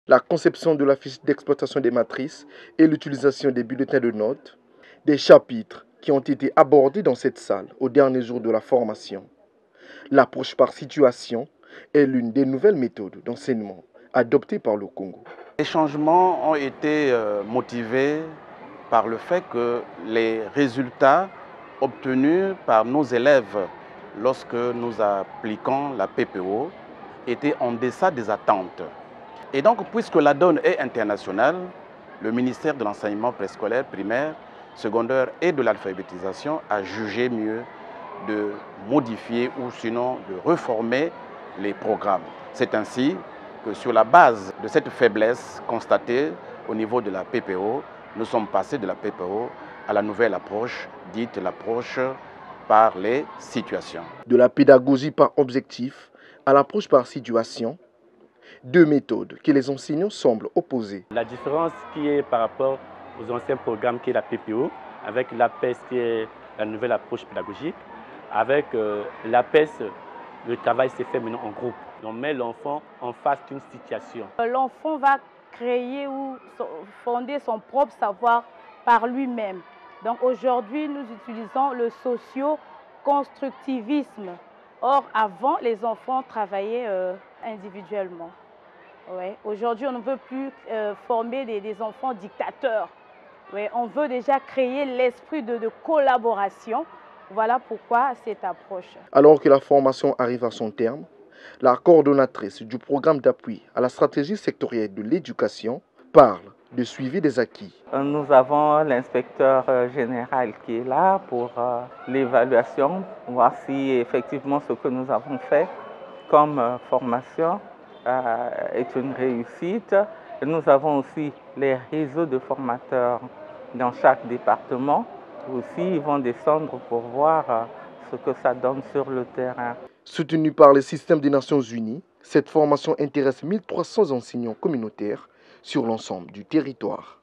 la conception de la fiche d'exploitation des matrices et l'utilisation des bulletins de notes, des chapitres qui ont été abordés dans cette salle au dernier jour de la formation. L'approche par situation est l'une des nouvelles méthodes d'enseignement adoptées par le Congo. Les changements ont été motivés par le fait que les résultats obtenus par nos élèves lorsque nous appliquons la PPO étaient en deçà des attentes. Et donc, puisque la donne est internationale, le ministère de l'enseignement préscolaire, primaire, secondaire et de l'alphabétisation a jugé mieux de modifier ou sinon de reformer les programmes. C'est ainsi que sur la base de cette faiblesse constatée au niveau de la PPO, nous sommes passés de la PPO à la nouvelle approche, dite l'approche par les situations. De la pédagogie par objectif à l'approche par situation, deux méthodes que les enseignants semblent opposer. La différence qui est par rapport aux anciens programmes qui est la PPO, avec l'APES qui est la nouvelle approche pédagogique, avec l'APES, le travail s'est fait maintenant en groupe. On met l'enfant en face d'une situation. L'enfant va créer ou fonder son propre savoir par lui-même. Donc aujourd'hui, nous utilisons le socio-constructivisme. Or, avant, les enfants travaillaient individuellement. Ouais. Aujourd'hui, on ne veut plus former des enfants dictateurs. Ouais. On veut déjà créer l'esprit de collaboration. Voilà pourquoi cette approche. Alors que la formation arrive à son terme, la coordonnatrice du programme d'appui à la stratégie sectorielle de l'éducation parle de suivi des acquis. Nous avons l'inspecteur général qui est là pour l'évaluation, voir si effectivement ce que nous avons fait comme formation est une réussite. Nous avons aussi les réseaux de formateurs dans chaque département. Aussi, ils vont descendre pour voir ce que ça donne sur le terrain. Soutenue par le système des Nations Unies, cette formation intéresse 1300 enseignants communautaires sur l'ensemble du territoire.